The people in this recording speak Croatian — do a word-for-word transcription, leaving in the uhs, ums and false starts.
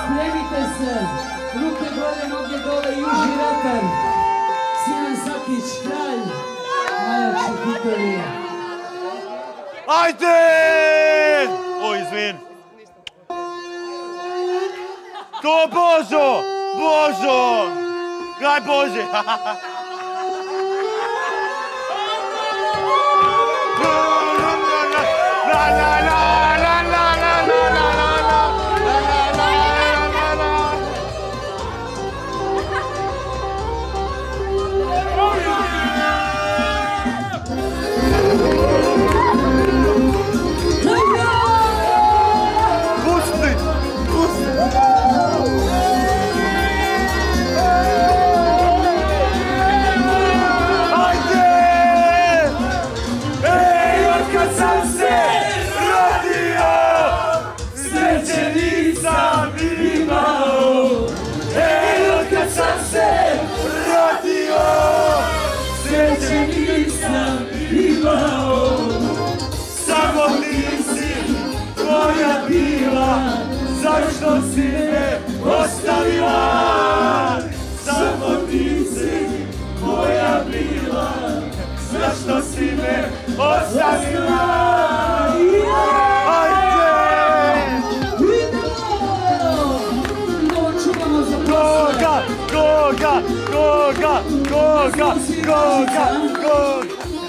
Spremite se, ruke gore, noge dole, južni vetar. Sinan Sakić, kralj, najjači hitovi. Ajde! O, izvin. To Božo! Božo! Daj Bože! La la la la la la la la la la Pusti! Pusti! Ajde! Ej, od kad sam se rodio, sreće nisam imao. Ej, od kad sam se rodio, sreće nisam imao. Samo ti si moja bila, zašto si me ostavila? Samo ti si moja bila, zašto si me ostavila? Ajde! Koga, koga, koga, koga, koga, koga?